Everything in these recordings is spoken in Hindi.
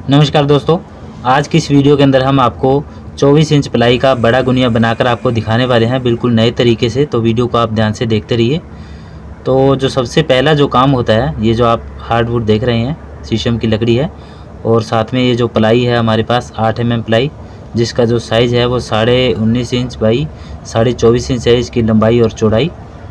नमस्कार दोस्तों, आज की इस वीडियो के अंदर हम आपको 24 इंच प्लाई का बड़ा गुनिया बनाकर आपको दिखाने वाले हैं बिल्कुल नए तरीके से। तो वीडियो को आप ध्यान से देखते रहिए। तो जो सबसे पहला जो काम होता है, ये जो आप हार्डवुड देख रहे हैं शीशम की लकड़ी है, और साथ में ये जो प्लाई है हमारे पास 8 mm प्लाई, जिसका जो साइज़ है वो 19.5 इंच बाई 24.5 इंच है इसकी लंबाई और चौड़ाई।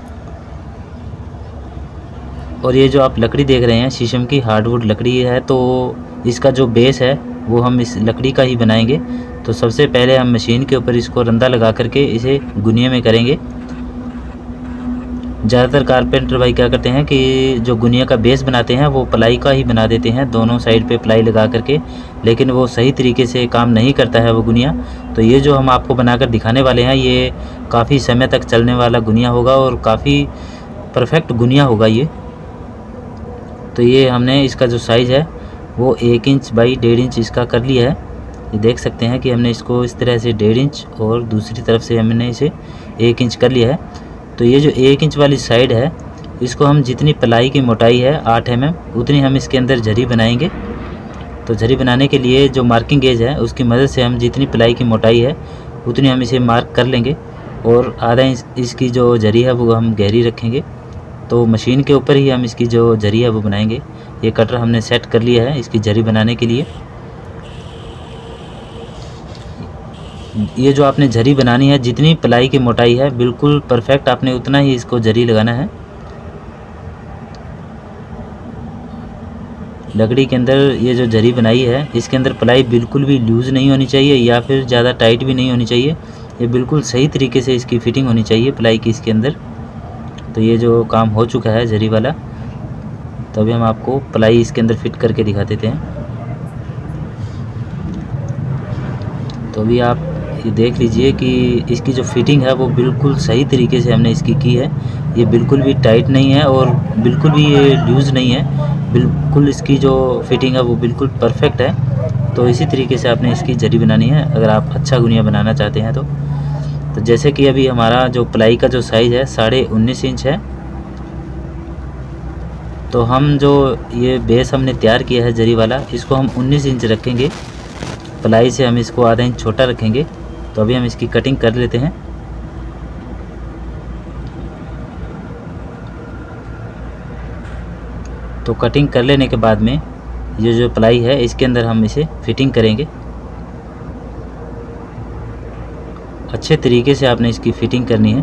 और ये जो आप लकड़ी देख रहे हैं शीशम की हार्डवुड लकड़ी है, तो इसका जो बेस है वो हम इस लकड़ी का ही बनाएंगे। तो सबसे पहले हम मशीन के ऊपर इसको रंदा लगा करके इसे गुनिये में करेंगे। ज़्यादातर कारपेंटर भाई क्या करते हैं कि जो गुनिया का बेस बनाते हैं वो प्लाई का ही बना देते हैं, दोनों साइड पे प्लाई लगा करके, लेकिन वो सही तरीके से काम नहीं करता है वो गुनिया। तो ये जो हम आपको बनाकर दिखाने वाले हैं ये काफ़ी समय तक चलने वाला गुनिया होगा और काफ़ी परफेक्ट गुनिया होगा ये। तो ये हमने इसका जो साइज़ है वो 1 इंच बाई 1.5 इंच इसका कर लिया है। ये देख सकते हैं कि हमने इसको इस तरह से 1.5 इंच और दूसरी तरफ से हमने इसे 1 इंच कर लिया है। तो ये जो 1 इंच वाली साइड है इसको हम जितनी प्लाई की मोटाई है 8 mm उतनी हम इसके अंदर झरी बनाएंगे। तो झरी बनाने के लिए जो मार्किंग गेज है उसकी मदद से हम जितनी प्लाई की मोटाई है उतनी हम इसे मार्क कर लेंगे, और आधा इंच इसकी जो झरी है वो हम गहरी रखेंगे। तो मशीन के ऊपर ही हम इसकी जो झरी है वो बनाएंगे। ये कटर हमने सेट कर लिया है इसकी झरी बनाने के लिए। ये जो आपने झरी बनानी है, जितनी प्लाई की मोटाई है बिल्कुल परफेक्ट आपने उतना ही इसको झरी लगाना है। लकड़ी के अंदर ये जो झरी बनाई है इसके अंदर प्लाई बिल्कुल भी लूज़ नहीं होनी चाहिए या फिर ज़्यादा टाइट भी नहीं होनी चाहिए। ये बिल्कुल सही तरीके से इसकी फिटिंग होनी चाहिए प्लाई की इसके अंदर। तो ये जो काम हो चुका है झरी वाला, तो अभी हम आपको प्लाई इसके अंदर फिट करके दिखा देते हैं। तो अभी आप ये देख लीजिए कि इसकी जो फिटिंग है वो बिल्कुल सही तरीके से हमने इसकी की है। ये बिल्कुल भी टाइट नहीं है और बिल्कुल भी ये लूज़ नहीं है, बिल्कुल इसकी जो फिटिंग है वो बिल्कुल परफेक्ट है। तो इसी तरीके से आपने इसकी झरी बनानी है अगर आप अच्छा गुनिया बनाना चाहते हैं तो जैसे कि अभी हमारा जो प्लाई का जो साइज़ है 19.5 इंच है, तो हम जो ये बेस हमने तैयार किया है जरी वाला, इसको हम 19 इंच रखेंगे। प्लाई से हम इसको आधा इंच छोटा रखेंगे। तो अभी हम इसकी कटिंग कर लेते हैं। तो कटिंग कर लेने के बाद में ये जो प्लाई है इसके अंदर हम इसे फिटिंग करेंगे। अच्छे तरीके से आपने इसकी फिटिंग करनी है।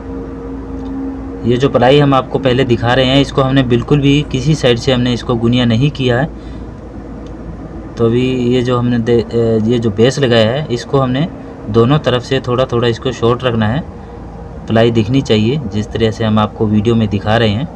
ये जो प्लाई हम आपको पहले दिखा रहे हैं इसको हमने बिल्कुल भी किसी साइड से हमने इसको गुनिया नहीं किया है। तो अभी ये जो हमने ये जो बेस लगाया है इसको हमने दोनों तरफ से थोड़ा थोड़ा इसको शॉर्ट रखना है। प्लाई दिखनी चाहिए जिस तरह से हम आपको वीडियो में दिखा रहे हैं।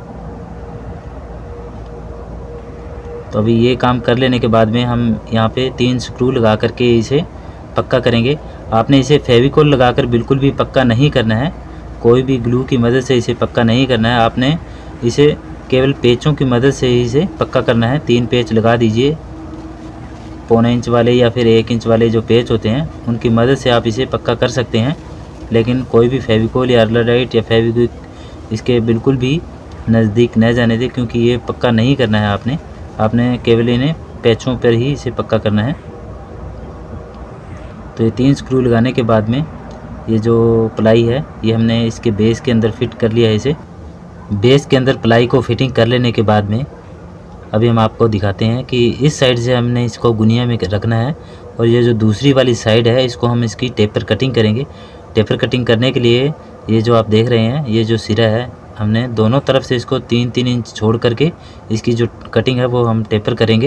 तो अभी ये काम कर लेने के बाद में हम यहाँ पे 3 स्क्रू लगा करके इसे पक्का करेंगे। आपने इसे फेविकोल लगाकर बिल्कुल भी पक्का नहीं करना है, कोई भी ग्लू की मदद से इसे पक्का नहीं करना है। आपने इसे केवल पेचों की मदद से ही इसे पक्का करना है। 3 पेच लगा दीजिए, 1.25 इंच वाले या फिर 1 इंच वाले जो पेच होते हैं उनकी मदद से आप इसे पक्का कर सकते हैं। लेकिन कोई भी फेविकोल या अर्लाडाइट या फेविक्विक इसके बिल्कुल भी नज़दीक न जाने दें, क्योंकि ये पक्का नहीं करना है। आपने केवल इन्हें पेचों पर ही इसे पक्का करना है। तो ये 3 स्क्रू लगाने के बाद में ये जो प्लाई है ये हमने इसके बेस के अंदर फिट कर लिया है। इसे बेस के अंदर प्लाई को फिटिंग कर लेने के बाद में अभी हम आपको दिखाते हैं कि इस साइड से हमने इसको गुनिया में रखना है, और ये जो दूसरी वाली साइड है इसको हम इसकी टेपर कटिंग करेंगे। टेपर कटिंग करने के लिए ये जो आप देख रहे हैं ये जो सिरा है हमने दोनों तरफ से इसको 3-3 इंच छोड़ करके इसकी जो कटिंग है वो हम टेपर करेंगे।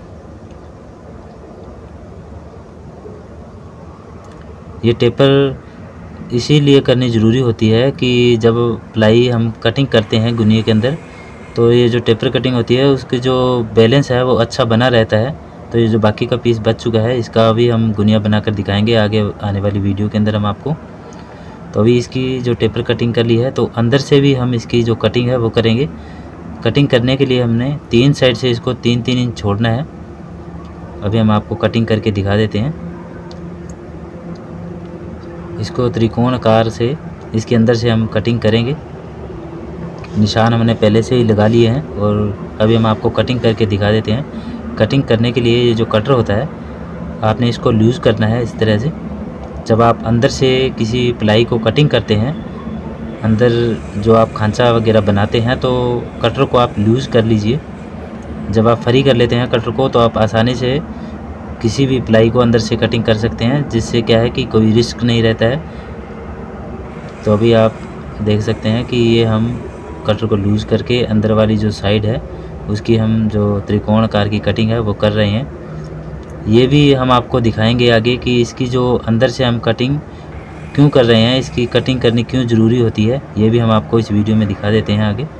ये टेपर इसीलिए करनी ज़रूरी होती है कि जब प्लाई हम कटिंग करते हैं गुनिये के अंदर, तो ये जो टेपर कटिंग होती है उसकी जो बैलेंस है वो अच्छा बना रहता है। तो ये जो बाकी का पीस बच चुका है इसका अभी हम गुनिया बनाकर दिखाएंगे आगे आने वाली वीडियो के अंदर हम आपको। तो अभी इसकी जो टेपर कटिंग कर ली है तो अंदर से भी हम इसकी जो कटिंग है वो करेंगे। कटिंग करने के लिए हमने 3 साइड से इसको 3-3 इंच छोड़ना है। अभी हम आपको कटिंग करके दिखा देते हैं। इसको त्रिकोण आकार से इसके अंदर से हम कटिंग करेंगे। निशान हमने पहले से ही लगा लिए हैं और अभी हम आपको कटिंग करके दिखा देते हैं। कटिंग करने के लिए ये जो कटर होता है आपने इसको लूज़ करना है इस तरह से। जब आप अंदर से किसी प्लाई को कटिंग करते हैं, अंदर जो आप खांचा वगैरह बनाते हैं, तो कटर को आप लूज़ कर लीजिए। जब आप फ्री कर लेते हैं कटर को तो आप आसानी से किसी भी प्लाई को अंदर से कटिंग कर सकते हैं, जिससे क्या है कि कोई रिस्क नहीं रहता है। तो अभी आप देख सकते हैं कि ये हम कटर को लूज़ करके अंदर वाली जो साइड है उसकी हम जो त्रिकोण आकार की कटिंग है वो कर रहे हैं। ये भी हम आपको दिखाएंगे आगे कि इसकी जो अंदर से हम कटिंग क्यों कर रहे हैं, इसकी कटिंग करनी क्यों ज़रूरी होती है, ये भी हम आपको इस वीडियो में दिखा देते हैं आगे।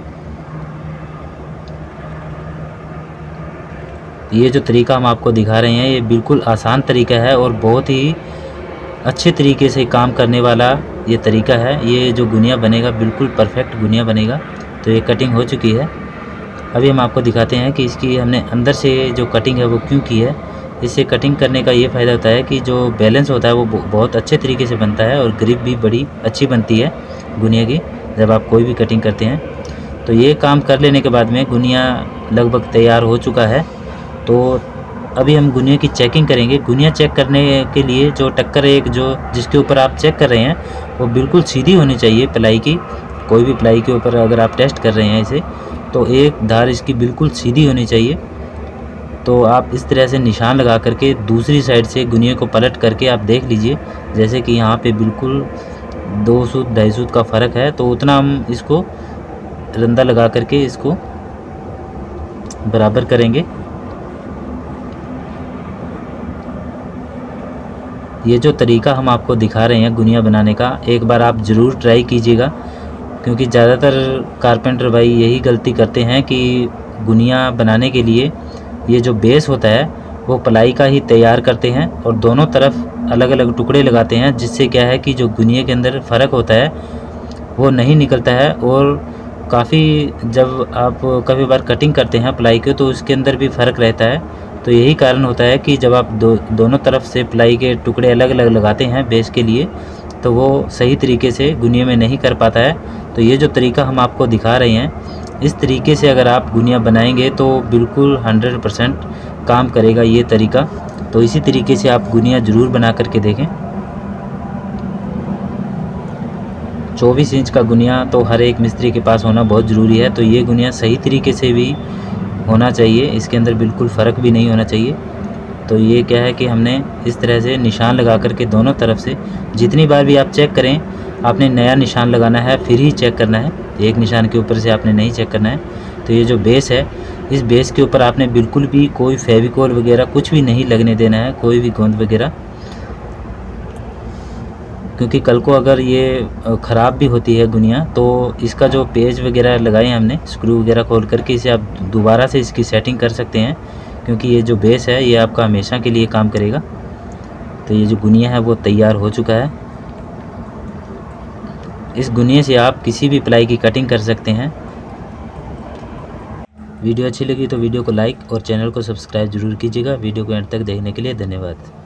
ये जो तरीका हम आपको दिखा रहे हैं ये बिल्कुल आसान तरीका है और बहुत ही अच्छे तरीके से काम करने वाला ये तरीका है। ये जो गुनिया बनेगा बिल्कुल परफेक्ट गुनिया बनेगा। तो ये कटिंग हो चुकी है। अभी हम आपको दिखाते हैं कि इसकी हमने अंदर से जो कटिंग है वो क्यों की है। इससे कटिंग करने का ये फ़ायदा होता है कि जो बैलेंस होता है वो बहुत अच्छे तरीके से बनता है और ग्रिप भी बड़ी अच्छी बनती है गुनिया की जब आप कोई भी कटिंग करते हैं। तो ये काम कर लेने के बाद में गुनिया लगभग तैयार हो चुका है। तो अभी हम गुनिया की चेकिंग करेंगे। गुनिया चेक करने के लिए जो टक्कर एक जो जिसके ऊपर आप चेक कर रहे हैं वो बिल्कुल सीधी होनी चाहिए प्लाई की। कोई भी प्लाई के ऊपर अगर आप टेस्ट कर रहे हैं इसे, तो एक धार इसकी बिल्कुल सीधी होनी चाहिए। तो आप इस तरह से निशान लगा करके दूसरी साइड से गुनिया को पलट करके आप देख लीजिए, जैसे कि यहाँ पे बिल्कुल 2 सूत 2.5 सूत का फ़र्क है। तो उतना हम इसको रंदा लगा करके इसको बराबर करेंगे। ये जो तरीका हम आपको दिखा रहे हैं गुनिया बनाने का, एक बार आप ज़रूर ट्राई कीजिएगा, क्योंकि ज़्यादातर कारपेंटर भाई यही गलती करते हैं कि गुनिया बनाने के लिए ये जो बेस होता है वो प्लाई का ही तैयार करते हैं और दोनों तरफ अलग अलग टुकड़े लगाते हैं, जिससे क्या है कि जो गुनिया के अंदर फ़र्क होता है वो नहीं निकलता है। और काफ़ी जब आप कभी बार कटिंग करते हैं प्लाई के तो उसके अंदर भी फ़र्क रहता है। तो यही कारण होता है कि जब आप दोनों तरफ से प्लाई के टुकड़े अलग अलग लगाते हैं बेस के लिए, तो वो सही तरीके से गुनिया में नहीं कर पाता है। तो ये जो तरीका हम आपको दिखा रहे हैं, इस तरीके से अगर आप गुनिया बनाएंगे तो बिल्कुल 100% काम करेगा ये तरीका। तो इसी तरीके से आप गुनिया ज़रूर बना करके देखें। 24 इंच का गुनिया तो हर एक मिस्त्री के पास होना बहुत ज़रूरी है। तो ये गुनिया सही तरीके से भी होना चाहिए, इसके अंदर बिल्कुल फ़र्क भी नहीं होना चाहिए। तो ये क्या है कि हमने इस तरह से निशान लगा करके दोनों तरफ से जितनी बार भी आप चेक करें, आपने नया निशान लगाना है फिर ही चेक करना है, एक निशान के ऊपर से आपने नहीं चेक करना है। तो ये जो बेस है, इस बेस के ऊपर आपने बिल्कुल भी कोई फेविकोल वगैरह कुछ भी नहीं लगने देना है, कोई भी गोंद वगैरह, क्योंकि कल को अगर ये ख़राब भी होती है गुनिया तो इसका जो पेज वगैरह लगाए हमने स्क्रू वगैरह खोल करके इसे आप दोबारा से इसकी सेटिंग कर सकते हैं, क्योंकि ये जो बेस है ये आपका हमेशा के लिए काम करेगा। तो ये जो गुनिया है वो तैयार हो चुका है। इस गुनिया से आप किसी भी प्लाई की कटिंग कर सकते हैं। वीडियो अच्छी लगी तो वीडियो को लाइक और चैनल को सब्सक्राइब जरूर कीजिएगा। वीडियो को एंड तक देखने के लिए धन्यवाद।